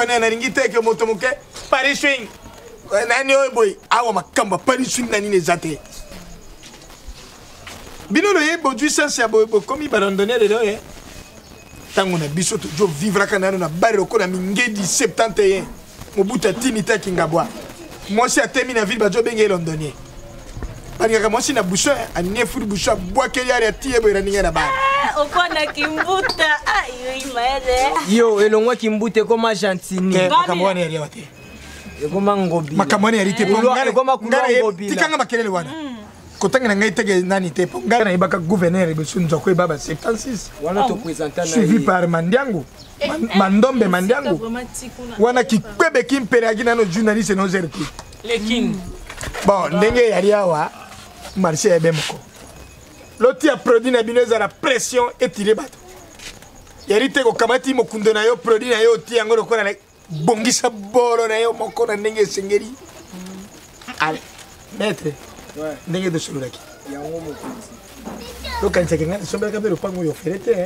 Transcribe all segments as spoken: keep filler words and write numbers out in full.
abandonné na ringite ke moto moke Paris swing nani oy boy awa makamba Paris swing nani nezate bino lo yebo du sens ya boy comme abandonné de là tango na biso to jo vivre kana na bare ko na mingedi soixante et un mobuta tinita kingabwa moi si atemi na ville ba jo benge londonien bani ka moi si na bouchon anie furi bouchon bois ke yari atie boy raninga na ba okona kimbuta ayo imaede yo elongwa kimbute koma gentini makamwani yari wate koma ngobi makamwani yari te ngara koma ngobi tikanga makelele wana kotanga na ngai tege nani te ngara na ibaka gouverneur be sunzo ko baba soixante-six wana to présenter na suivi par Mandiango Mandombe Mandiango wana kikwebe kimperagi na no journaliste no zerki le king bon ndenge yari awa marché ebe moko loti a produit na bino za la pression étiré bato yari te ko kamati mokundo na yo produit na yo ti yango lokona na bongisa bolo na yo moko na ndenge sengeri allez maître ouais ndenge de sololaki yango mokonzi lo kanisa kenga sombela kabelo pango yo ferete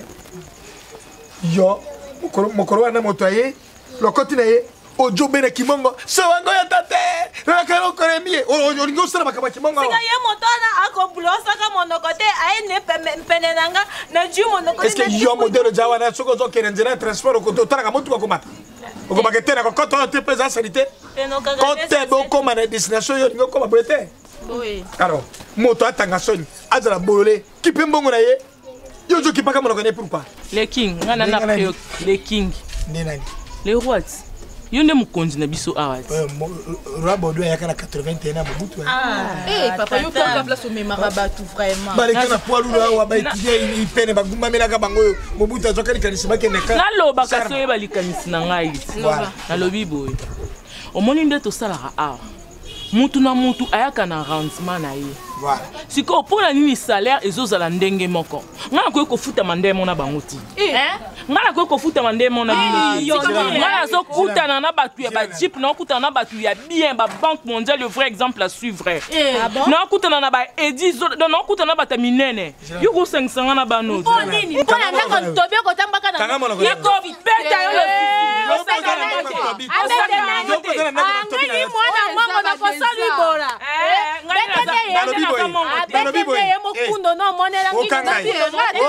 yo mokoro mokoro wana moto aye lokoti na ye ojo bena kimongo sawango ya tate nakalo koremie olingo sala makaba kimongo sika ye moto na akoblosa ka monokote aye ne pene nanga na ju monokote est-ce que yo modelo jawa na soko zo kenenzena transport ko to tala moto ko mata ko bakete na ko to te pesa sanité ko te bo ko mana destination yo lingo ko ba brete oui alors moto atanga soni azala bolé kipe mbongo na ye yo zo kipaka monoko ne pourquoi le king ngana na prio le king ni nani le roi yonde mukonzi na biso awati roi bodo ya kana quatre-vingt et un na mobutu ah eh papa yo to place au memara batu vraiment bale kana poilu wa ba étudier il peine ba gumba melaka bango mobutu azokali kanisi ba keneka na loba kaso ye balikanisi na ngai na lobi boy omoni nde to sala awa mutu na mutu ayaka na rendement na ye voilà siko pona nini salaire ezozala ndenge moko ngana ko ko futa mandemo na bango ti hein ngana ko ko futa mandemo na bino ngana zo kutana na batu ya ba type na kutana na batu ya bien ba banque mondiale le vrai exemple à suivre na kutana na ba edi zo na kutana na bata minene yo ko cinq cents na ba no oh nini mpona ndako tobie ko tambaka na yo ko beta yo le osaka na mate osaka na mate ngani mwana mwango na ko sali bora eh ngani na bibo ye mokundo no monela ngina na bibo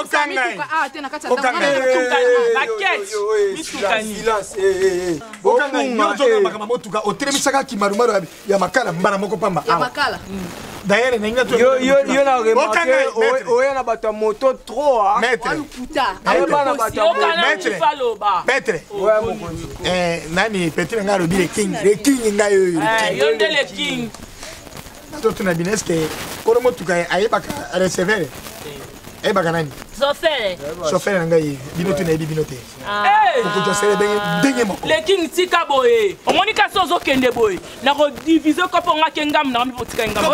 ah tena kata okanga paquet mitukani silence eh eh okanga yo zo na makama motuka otremisaka kimarumaru ya makala mbara moko pamba ya makala d'ailleurs nenga to yo yo yo na remarqué oya na bato moto trop ah maître puta ayo bana bato maître maître ouais mokonzi eh nani petit nga robi le king le king nga yo yo nde le king toto na bineske koro motuka ayebaka receveur ayebaka nani chauffeur chauffeur nga ye binoto na yebi binote eh ko josere benye denye moko le king tika boye omoni ka sozo kende boye na ko diviser ko ponga kengam na mbi potika ngam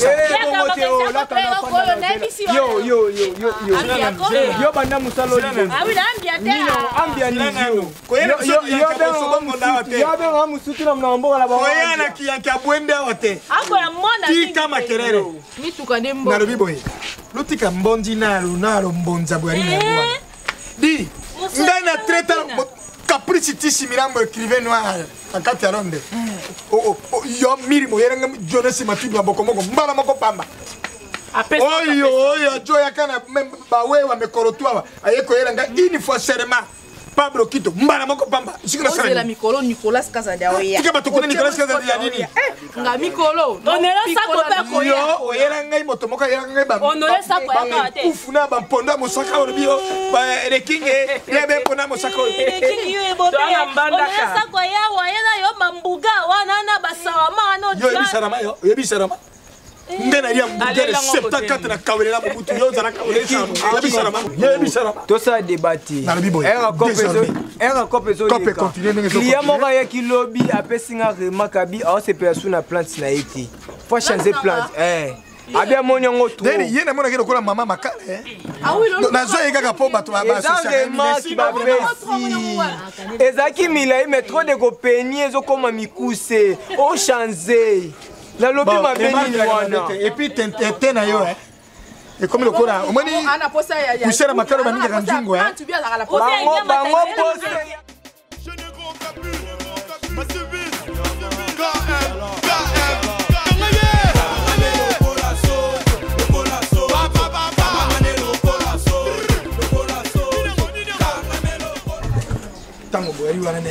yo yo yo yo yo yo banda musalo ah oui ambia te ambia ni yo ko yena yo yo sobongo ndawa te yo be nga musutu na mnamboka la ba ko yana kiyanki abwende wate ako ya mona tika makerere mituka ndembo na lobi boye lutika mbondi na lunalo mbonza bwari na bwa di ndana treta caprice tisi mirambo écrivain noir akati alonde o o yo miri mo yeranga Jonas Matudu abokomoko mbala moko pamba oyo oyo joya kana ba wewa mekorotwa ayeko yeranga une fois seulement Pablo Kito mbala moko pamba sikira sala la mikolo Nicolas Kazada oya tika batokuna Nicolas Kazada ya nini nga mikolo onela sako pe ko yo oyeranga moto moko yeranga ba onela sako ya te ufuna ba ponda mosaka oribio ba le king lebe pona mosaka le king yo ebobe onela sako ya wa yela yo mambuga wana na basawama no yo bisarama yo yo bisarama ndena ya mbugere soixante-quatre na kawelela mobutu yo zana kawelela ya bisarama yo bisarama to ça débattre era kopezo era kopezo kope continuer ndenge so client moko ya kilobi apesinga remarque bi a se perso na plante na iti faut changer plante eh abia monyango trop deni yena mona kero kola mama makala eh ah oui lo nazo yeka po bato ba social media ezaki milai mais trop de compagnie ezokoma mikuse o changer la lobby m'a béni wana et puis tente na yo eh et comme le kora omoni ana posa ya ya kusera makalo baninga kanjungo eh tu bien la la bango bango poste Je ne compte plus.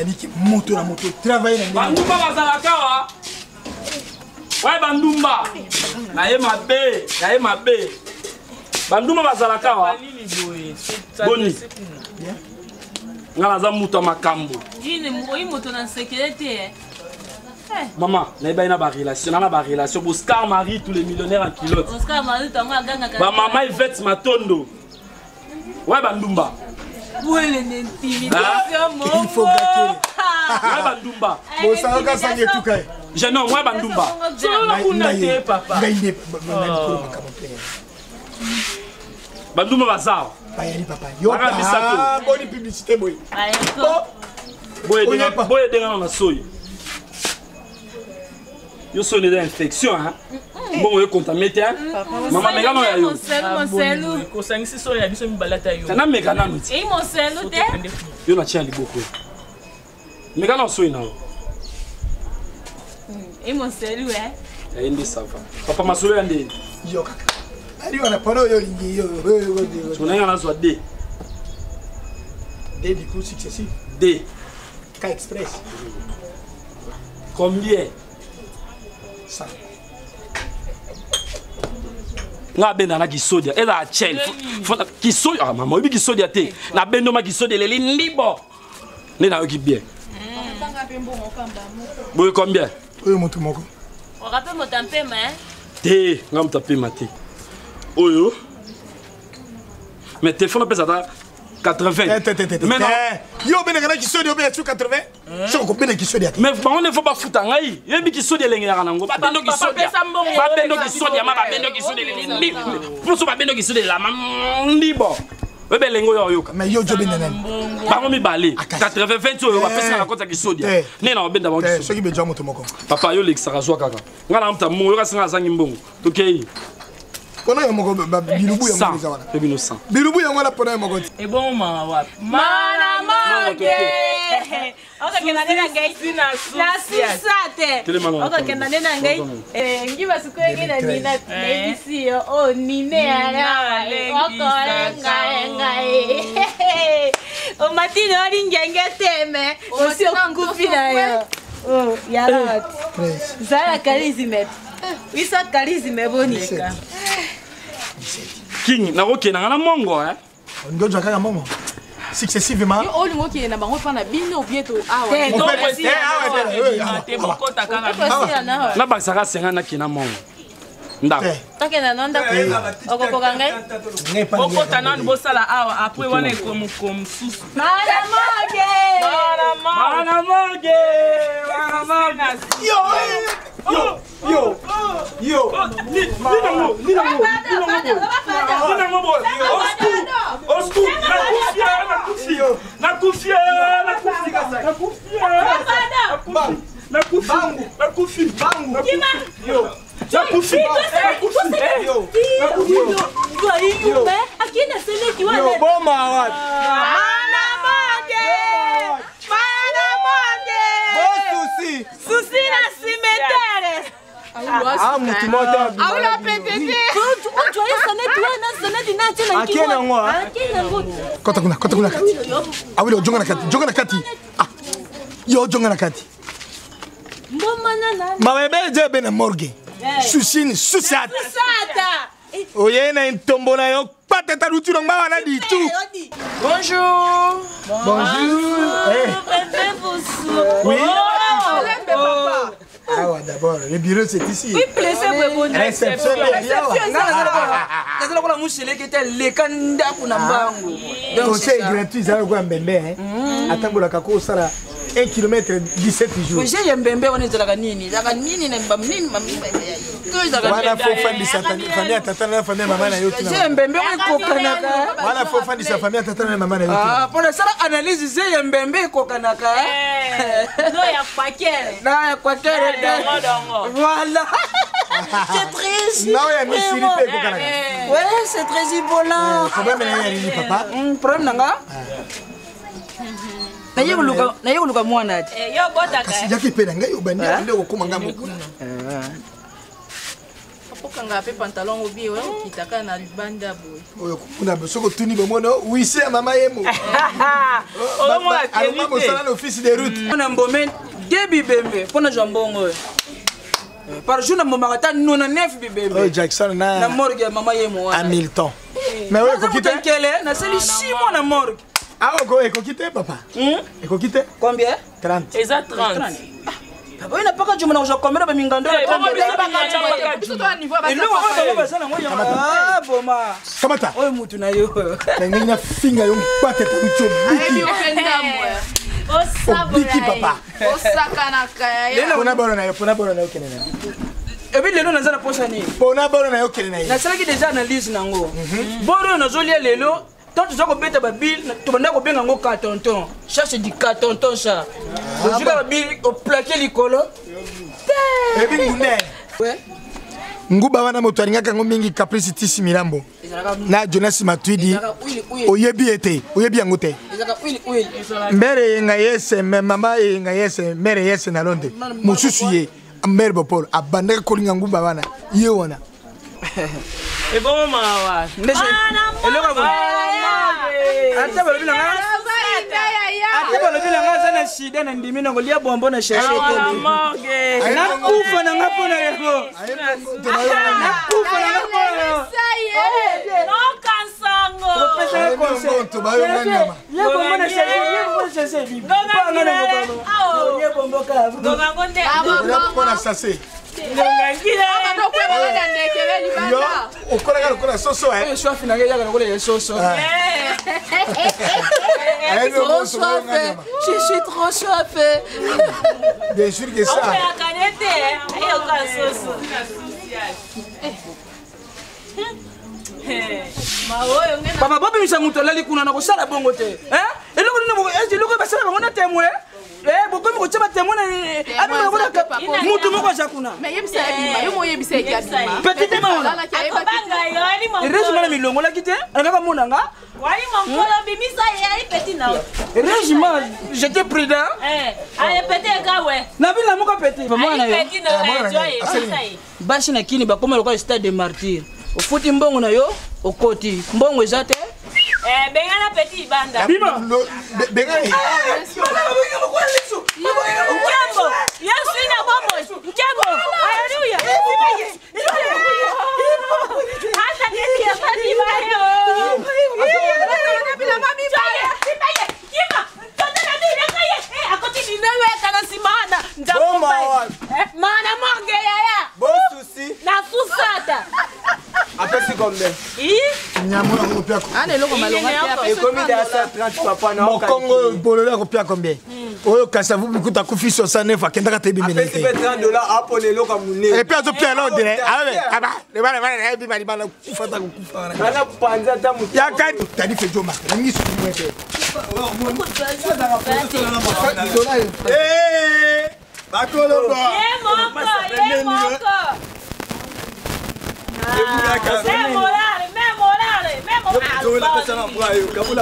Yannick moto na moto travailler na Bandumba bazalaka wa. Ouais Bandumba. Na ye mabe, na ye mabe. Bandumba bazalaka wa. Boni. Ngala za muto makambo. Yini moyi moto na sécurité. Maman, na ba ina ba relation, na ba relation Oscar Marie tous les millionnaires en kilote. Oscar Marie tango aganga ka. Ba maman Yvette Matondo. Ouais Bandumba. Ouais l'intimidation mon. Il faut gâter. Ouais Bandumba. Bon ça va sangue tout kai. Je non, ouais Bandumba. Solo kuna te papa. Gainde makambo. Bandumba bazao. Bayani papa. Yo ah bonne publicité boy. Boy denga boy denga na soyi. Yo sonne d'infection hein. Bon on est contaminé hein. Maman mega no ya yo. Mon selu. Ko sangisi so ya biso mibalata yo. Kana mega na nuti. Et mon selu te. Yo na tia liboko. Mega no soyi na. Et mon selu hein. Ya indi sava. Papa masolo yande. Yo kaka. Ali wana pano yo lingi yo. Tunanga na zwa D. D du coup successif. D. K Express. Combien? Ça. Nga benda na kisodia eza achel fona kisodia ah mama obi kisodia te na bendo ma kisodia leli libo ne na yoki bien boy combien Oyo moto moko. On rappelle mon tempé mais. te nga mtape mate oyo mais téléphone pesa ta quatre-vingts mais non yo bena kana kisodia obe tu quatre-vingts soko bena kisodia te mais on ne faut pas fouta ngai yebi kisodia lenge ya kanango ba bendo kisodia ba bendo kisodia ma ba bendo kisodia leli pour so ba bendo kisodia la libo bebe lengo yo yoka mais yo jo bena nani bango mi balé quatre-vingts vingt oyo ba pesa na kota kisodia ne na obenda ba kisodia soki be jo moto moko papa yo lexaka zwa kaka ngala mta mo yo kasinga zangi mbongo tokei Kono ya moko bilubu ya moko zawana. Ebino cent. Bilubu ya mwana pona ya moko. E bon ma wapi. Mana moge. Oka kenda nena ngai sina su. Na susate. Oka kenda nena ngai. Eh ngiba sukwenge na nina nebisi yo. Oh nine ara. Oko renga renga. O matino ori ngenge teme. O si okufi na yo. Oh yala. Zara karizime. Wisa karizime bonika. King na roke na ngana mongo eh. Ngoja kaka mongo. Successivement. Yo olingo ki na bango fana bino bieto awa. Mon père est ah te bokota kaka. Na ba saka senga na kina mongo. Ndako. Takena nonda ko. Okokoka ngai. Bokota na bosala awa après wana ekomu comme susu. Mana moge. Mana moge. Mana moge. Mana moge. Yo. Yo, yo, yo. Ni ni nango, ni nango, ni nango. Ni nango bo. Osku, osku, na kufia, na kufia. Na kufia, na kufia. Na kufia. Na kufia. Na kufia. Bangu. Kima. Yo. Na kufia. Na kufia. Yo. Na kufia. Kwa hiyo me akina sele kiwa. Yo boma wapi? Mana moge. Mana moge. Bosusi. Susi na simetere. Ah mutu moto. Aula petete. Tu as sonné toi na sonné dina tena nkiwa. Akena ngwa. Akena ngwa. Kota kuna, kota kuna kati. Awilo jonga na kati, jonga na kati. Ah. Yo jonga na kati. Mbona nana. Mabebe je bena morgue. Susini susat. Susata. Oye na ntombola yo pateta rutu ngba wana di tu. Bonjour. Bonjour. Eh. Oui. Ah ouais, d'abord, le bureau c'est ici. Oui, plaisir pour bonne réception. Nazala kola mushele kete leka ndaku na mbangu. Conseil gratuit ça ko mbembe hein. Atambola kako sala un kilomètre dix-sept jours. J'ai yembembe on ezala nini? Zaka nini na mbam nini mamimba ya. Wala fo fandi sa famille tata na famille mama na yote. J'ai yembembe on kokanaka. Wala fo fandi sa famille tata na mama na yote. Ah, pour ça analyse j'ai yembembe kokanaka. Eh. No ya kwakere. Na ya kwakere. Voilà. C'est triste. Non, il y a mis siripé kokanaka. Ouais, c'est très ibolant. Problème na yali papa. Problème nanga? Na yego luka, na yego luka mwana ati. Eh yo bota ka. Kasi jaki pena ngai ubandi ande okuma ngambo. okanga pe pantalon obi oyo kitaka na libanda boy oyo kuna bosoko tuni bomono wisi ya mama yemo o mo aloma mosala na office de route na mbomé debi bembe pona jambongo par jour na mbomaka ta nona neuf bibembe oh Jackson na na morgue ya mama yemo wana Hamilton mais oyo ko kite kele na seli six mois na morgue ah oko eko kite papa hmm eko kite combien trente eza trente Papa, il n'a pas quand je commande ba mingando la papa ah boma kamata oyo mutu na yo ngenya finga yo mpate talucho biki papa osakana kaya pona bolo na yo pona bolo na yo kenena ebi lelo naza na posa ni pona bolo na yo kenena na salaki déjà analyse nango bolo na zolia lelo tant tu ko beta ba bill to banda ko benga ngo ka tonton cherche du ka tonton ça tu ka ba bill au plaquer likolo ebi ngunde ouais nguba wana moto alingaka ngo mingi Capricity Mirambo na Jonas Matwidi oyebi ete oyebi yango te mbere yenga yese mama yenga yese mbere yese na londe mususu ye mbere bopolo abandaka kolinga nguba wana ye wana e bon mawa ndese eloko bo ata balobi na nga ata balobi na nga sana shida na ndimi na kolia bombo na cherche te na kufa na nga pona yego na kufa na nga pona no kansango professeur conseil to bayo nganyama ye bombo na cherche ye bombo na cherche bi ngongangile awo ye bombo ka ngongangonde pona sase ngongangile ndo kweba na ndekele yo libanda okola okola soso eh yo soif na yaka na kola soso trop chauffé je suis trop chauffé bien sûr que ça oya kanete ayo kasoso mawoyo ngena papa bobi misa muto lali kuna na ko sala bongo te hein eloko ni mo ezi loko ba sala bango na témoin eh bokomi ko tshaba témoin na abi ba bona mutu moko ja kuna mais yebisa yebima yo mo yebisa yebima petite maona akobanga yo ali mo régime na milongo la kite akaka mona nga wali mo ngolo bimisa ye petit na régime j'étais prudent eh ale petit gawe na bila moko petit mama na yo petit na joye sai basi na kini ba koma lokwa stade de martyr ofuti mbongo na yo okoti mbongo eza te eh bengana petit banda bima benga Mkembo, Yesu ina bombo. Mkembo, haleluya. Hata nini ya fani bayo. Bila mami baya. Sipaye, kima. Tonda na bila kaye. Eh, akoti ninewe kana simana. Ndakomba. Eh, mana monge yaya. Bon souci. Na susata. Apesi combien? Eh? nyamona ko pia ko ana eloko malonga te Et combien de cent trente papa na mo Congo bololo ko pia combien oyo kasa vous bikuta kufi soixante-neuf akendaka te bimene apesi pe trente dollars apo lelo ka mune et puis azo pia lo dire abe aba le bana bana ebi bali bana kufa ta kufa ana panza ta mutu ya ka tani fe joma ngi su mwete eh bakolo bo Ye moko, ye moko. Me morale, me morale, me morale. Me morale,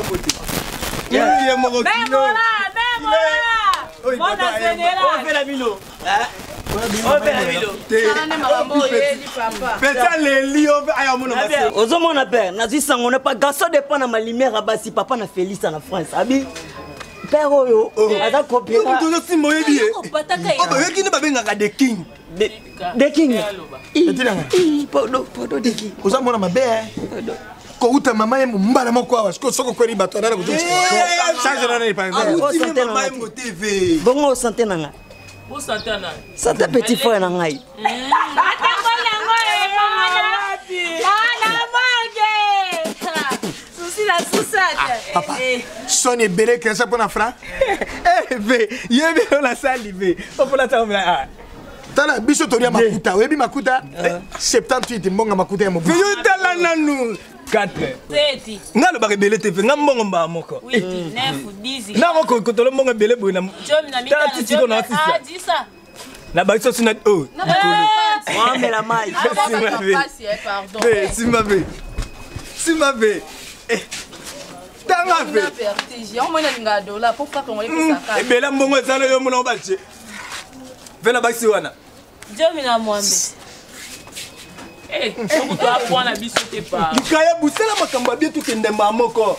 me morale. Bona general. On fait la milo. On fait la milo. sana makambo yeli papa pesa leli o aya mona basi ozomona père nazwi sango na pas garçon dépend na malimère basi papa na Félix na France abi père oyo aza copier mutu zo simbo yebi e Pataka o ba yeki ne babengaka the king de king etilanga podo podo de king oza mona mabe ko uta mama ye mbala moko awa siko soko kweli bato na ko josi change na ni par exemple bongo santé nanga Pour Santana. santé petit frère na ngai Atango lango e mama. Mama mange. Susi la susata. papa soni ebele kesa pona fra eh be yebi la sali be popola ta ah tala biso toria makuta oyebi makuta soixante-dix-huit mbonga makuta ya mobu yo tala nanu quatre Teti. ngalo ba rebele te fe ngambongo mba moko huit, neuf, dix. na moko kotolo mbongo bele boy na Jomi na mita. tala titi ko na Ah, titi disa. na ba so sina oh mwamela mai pasi eh pardon be simba be simba be eh tanga be na vertige on mona linga dola pour pas qu'on les pesa e bela mbongo ezalo yo mona obache vela basi wana Jomi na mwambe. Eh, on doit prendre la biso te pas. Likaya busela makambo bien tout kende mamoko.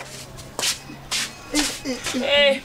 Eh.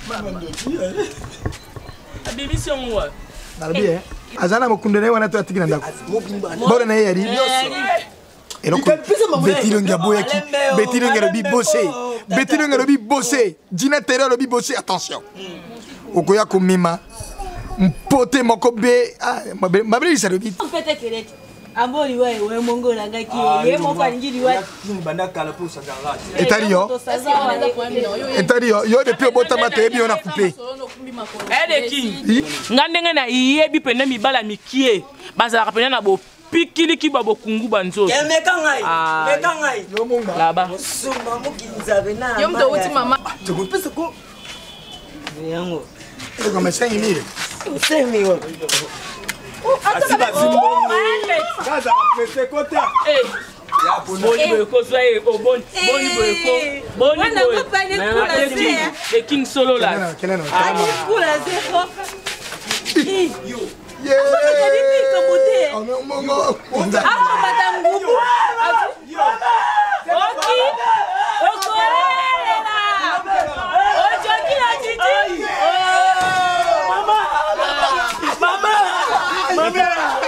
La bibi si on voit. Nalbi eh. Azana mokundene wana to atikina ndako. Bora na yari. Et donc Betty Ngabo yaki. Betty Ngarobi bossé. Betty Ngarobi bossé. Dina Terre Robi bossé. Attention. Okoya komima. Mpote moko be. Ah, ma belle ça robi. En fait que Amboli ouais ouais mongo la gaki ye moko alingi ouais Banda kala pour ça dans Etari yo. Etari yo yo depuis obotama te bi on a coupé. Eh de king. Ngandenge na yebi pene mi bala mikie. Bazala pene na bo pikili ki babo kungu banzo. Ya meka ngai. Meka ngai. Yo monga. Là-bas. Suma mokinza na. Yo mto uti mama. Tu peux pas ko. Yango. C'est comme cinq mille. cinq mille. Asi ba zimbo. Kaza pese kota. Eh. Boni boy ko soye o bon boni boy ko boni boy. Le king solo là. Kenano. Ah, kula zero. Yeah. Oh, non, mongo. ah, batangubu. Oki. Okolela. Ojoki la titi. Mama. Mama. Mama.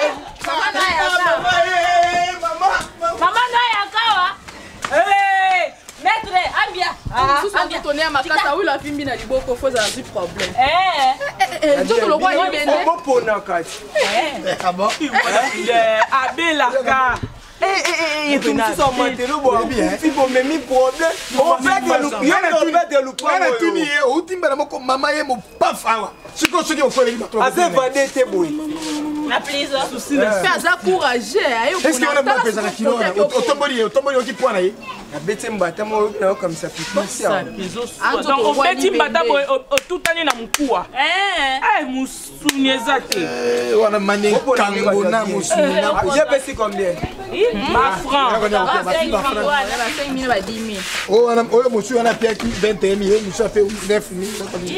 Mama na yakawa. Eh, maître, ambia. Ah, ambia tourner à ma casa où la fille na liboko faut ça un problème. Eh. Eh, je te le vois il bende. Bon pour na kati. Eh, ah bon. Abelaka. Eh eh eh, tu me sens maintenant bon. Si bon mais mi problème. On fait de loup. Il y a tout de loup. On a tout nié. Au timba na moko mama ye mo paf awa. Siko siki o fole ba to. Assez vandé te boy. Na plaisir. Fais ça courageux. Est-ce que on a pas pesé na kilo na? O tomboli, o tomboli o ki point na ye. Na bete mbata mo na comme ça puis pas ça. Donc on beti mbata boy o tutani na mkua. Eh. Eh musunyeza te. Eh, wana mane kango na musuna. J'ai payé combien? Ma franc. cinq mille va dix mille. Oh, wana oyo musu wana pia ki vingt et un mille, musu a fait neuf mille.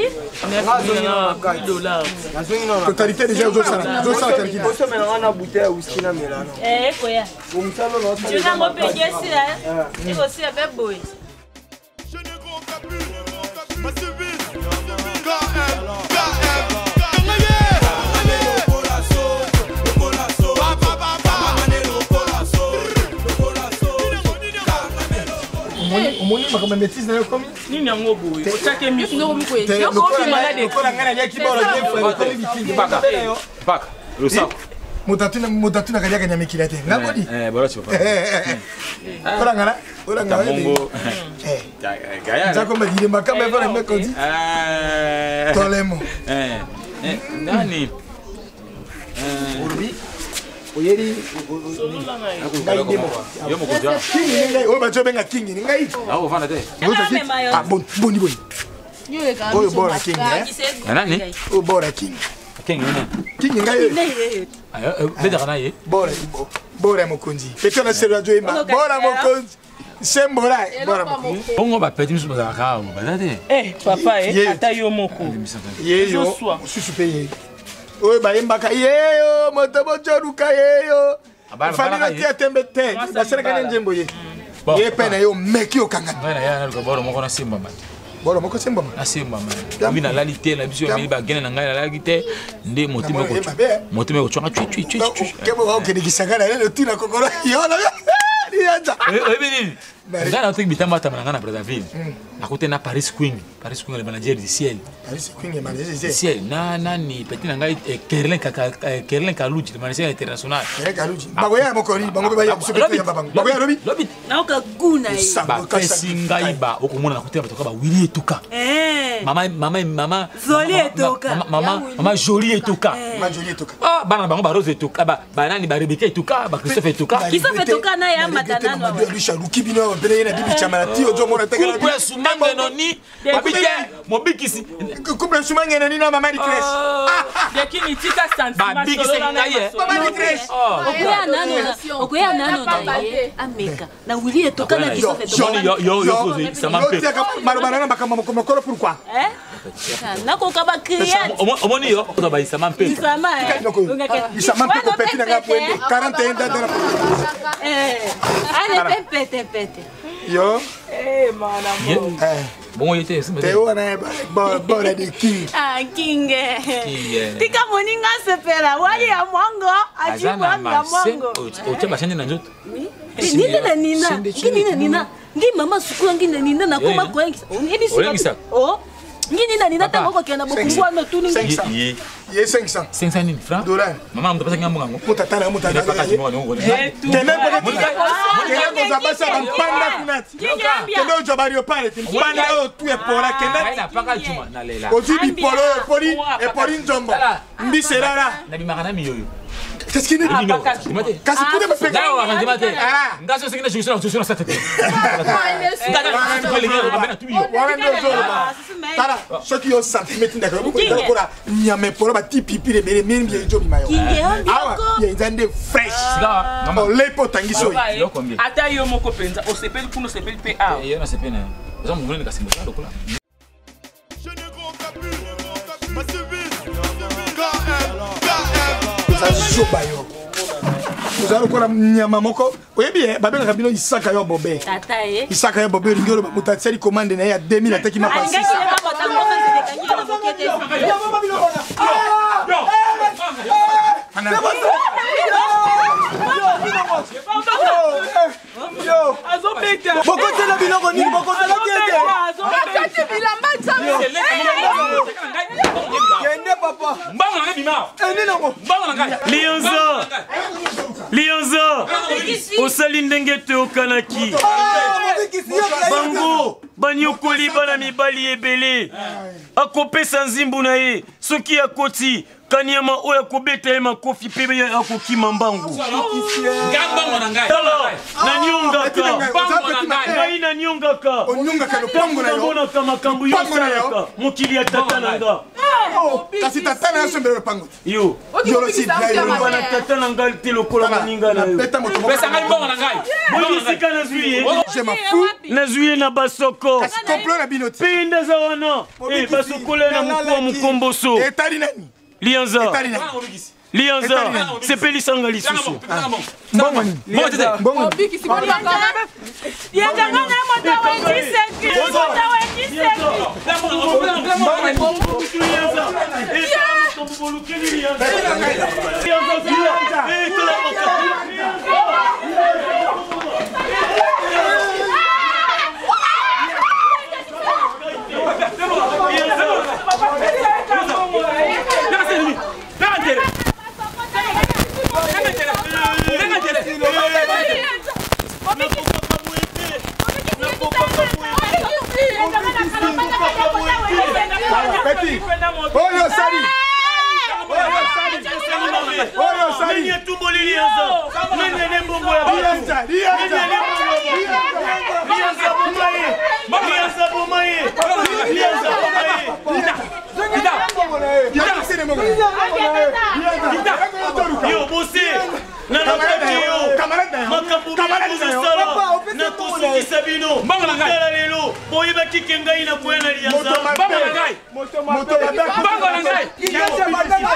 dollars. Totalité déjà aux sala. Aux sala calcul. Bosso mais on a bouteille whisky na melano. Eh, koya. Comme ça non. Tu n'as pas payé ça. Et aussi avec boy. Je ne comprends plus. Ma subite. K M. K M. Omoni makamba métis na yo komi? Nini yango boy? Otake misu. Yo ko Yo ko malade. Ko la ngana ya ki bolo je fa ko bikingi. Baka. Baka. Le sac. Motatuna motatuna kanya kanya mikila te. Ngakodi? Eh, voilà tu vas pas. Ko la ngana, ko la ngana. Mongo. Eh. Gaya. Nzako mbadile makamba fa na mekodi. Eh. Tolemo. Eh. Eh, nani? Eh. Urbi. Oyeri ngai demo. Yo mo kuja. Kingi ngai o ba jobenga kingi ngai. Ah, on va nater. Ah bon, boni boni. Yo le ka. Oyo bora kingi eh. Nani? O bora kingi. Kingi nani? Kingi ngai. Ah, beda kana ye. Bora bora mokonzi. Petona sera jo ima. Bora mokonzi. Sembora bora mokonzi. Bongo ba peti musu ba ka, ba date. Eh, papa eh ata yo moko. Ye yo. Susu peye. Oyo ba yembaka yeyo moto bochoruka yeyo. Famila tia tembe te. Basere kana njembo ye. Ye pena yo meki okanga. Ngana ya na ko boro moko na simba man. Boro moko simba man. Na simba man. Mbi na lalite na biso mbi ba gene na ngai na lalite nde motime ko. Motime ko chonga twi twi twi. Kebo ba okene kisagana le tina kokoro yo na. Niaza. Eh eh bini. Ngana otek bitamba tamana ngana Brazzaville. Akote na Paris Queen. Paris Queen le manager du ciel. Paris Queen le manager du ciel. Ciel na nani petit na ngai Kerlin kaka Kerlin Kaluji le manager international. Kerlin Kaluji. Bagoya mokori, bango ba ya biso ya babango. Bagoya lobi. Lobi. Na oka guna ye. Ba pesinga iba okomona na kote ba toka ba wili etoka. Eh. Mama mama mama Zoli etoka. Mama mama Jolie etoka. Mama Jolie etoka. Ah bana bango ba Rose etoka ba banani ba Rebecca etoka ba Christophe etoka. Christophe etoka na ya matana no. Bisha lukibino bele na bibi chama ti ojo mona tekela. Couple sumange no ni abike mobikisi. Couple sumange no ni na mama di crash. Yakini tika sentiment. Ba bikisi ngaye. Mama di crash. Okuya nano na. Okuya nano na ye. Ameka. Na wili etoka na Christophe etoka. Yo yo yo yo ça m'empêche. Malobana na bakama mokolo pourquoi? Eh? nakoka bakriate omoni yo ozoba isama mpe isama isama mpe kopeti na nga pwende quarante et un dada na ale pe pete pete yo eh mana mo bongo yete simba te wana ba ba de king ah king tika moninga sepela wali ya mwango aji mwanga mwango ocha bashande na njoto nina na nina nina nina ngi mama sukula ngi na nina na koma kwengi olengisa oh ngi nina nina tango ko kena bokumbwa no tuni ye ye cinq cents cinq cents nini francs dollars mama mtu pesa ngambo ngambo mutatana mutatana tena kwa tena kwa basa mpanda kunati kendo jobario pale mpanda o tu epora kenda haina paka chuma na lela ozibi polo epori epori njombo mbiserara na bimakana miyoyo qu'est-ce qu'il est kasi kude mpe nga wa kanjima te nga so singina jusuna jusuna sa tete nga na ko le ngero bana tuyo wana ndo zoro ba tara soki yo centimètre ndaka ko ndakora nyame poro ba tipipi le bere mimi ye jobi mayo awa ye nzande fresh nga mama le potangiso yo combien ata yo moko penza o sepeli kuno sepeli pe a yo na sepena zo mungule nikasimba talo kula Zobayo. Nous allons voir nyama moko. Oui bien, babel rabino isaka yo bobe. Tata eh. Isaka yo bobe ngiro mutatseli commande na ya deux mille ataki ma passé. Yo, azopeka. Bokote la biloko ni bokote la kete. Azopeka bilamba tsamu. Kende papa. Mbanga na bima. Eni nango. Mbanga na ngai. Lionza. Lionza. Osali ndenge te okanaki. Bango banyokoli bana mibali ebele. Akopesa nzimbu na ye soki akoti kanyama oya kobeta ye makofi pe be akokima mbangu. Ngamba na ngai. Na nyongaka. Ngai na nyongaka. Onyongaka no pango na yo. Mbona kama kambu yo salaka. Mokili ya tata na nga. Kasi tata na so mbele pango. Yo. Yo lo si dia yo. Bana tata na ngai te lokola maninga na yo. Beta moto. Pesa ngai mbongo na ngai. Boyi sika na zuye. Je m'en fous. Na zuye na basoko. Kasi complot na binoti. Pinda za wana. Eh basoko le na mukwa mukomboso. Etali nani? Lianza. Etali nani? Lianza. Sepeli sanga lisusu. Mbongo ni. Mbongo tete. Mbongo. Biki si bali ngana. Yanga ngana moto wenji seki. Moto wenji seki. Mbongo Lianza. Eh tombolo keni Lianza. Lianza. Eh tola Petit. Oh yo sali. Oh yo sali. Nini tumbo Lianza. Nini nembongo ya Lianza. Lianza. Lianza bomaye. Lianza bomaye. Lianza bomaye. Ida. Ida sene mo. Ida. Yo bosi. Na nakati yo. Camarade. Makambu camarade sala. Na kosuki sabino. Mbanga na ngai. Tala lelo. Boyeba kikengai na kwena Lianza. Mbanga na ngai. Moto moto baba. Mbanga na ngai. Itache bandana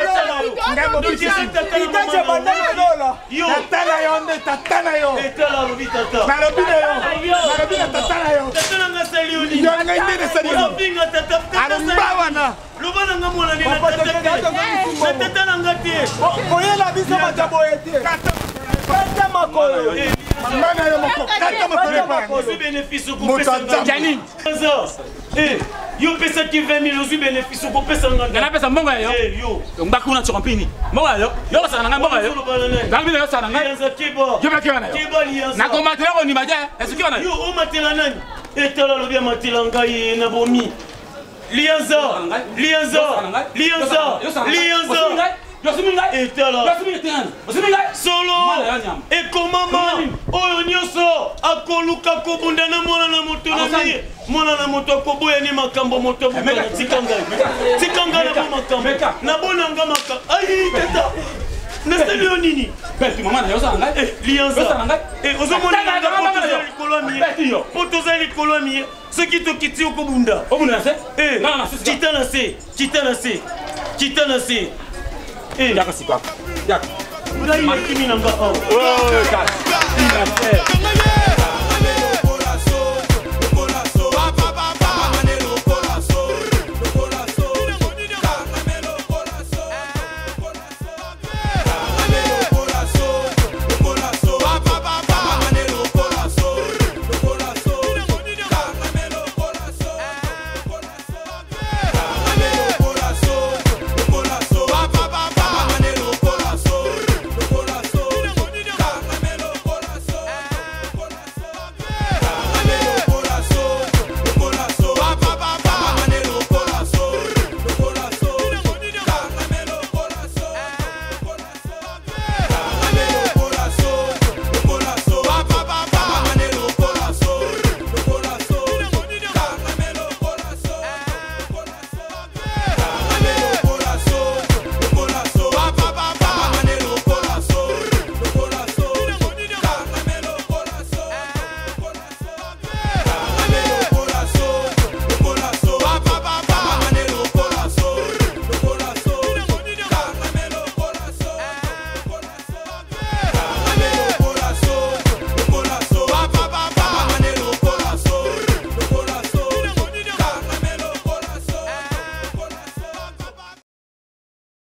lola. Yo. Tatana yo nde tatana yo. Etala lobi tata. Na lobi na yo. Na lobi na tatana yo. Tata nga salioni. Yo nga inde de sali yo. Pinga tata. Ana mbawa na. Lobana nga mona ni na tata. Na tata na ngati. Koye la biso majabo ete. Kata makolo. Mana yo moko. Kata makolo pa. Osi benefice ko pesa nga. Jani. Eh, yo pesa ki vingt mille osi benefice ko pesa nga. Ngana pesa mbongo yo. Eh, yo. Mbakuna chompini. Mbongo yo. Yo sa nga mbongo yo. Ngambi yo sa nga. Lianza kiba. Yo bakiwa na yo. Kiba Lianza. Na ko matela ko ni maja. Esuki wana. Yo o matela nani? Etala lobi matela ngai na bomi. Lianza. Lianza. Lianza. Lianza. Yosuminga. Etala. Yosuminga tena. Yosuminga. Solo. Ekomama. Oyo nyoso akoluka kobunda na mwana na moto na mi. Mwana na moto koboya ni makambo moto bukana tikanga. Tikanga na makambo. Na bona nga makambo. Ai tata. nasali yo nini peti mama na yo osala ngai lianza osala ngai ozomona likolo ya miye po toza likolo ya miye soki tokiti okobunda obunda na se kita na se kita na se kita na se yaka sikaka yaka makimi na nga kaka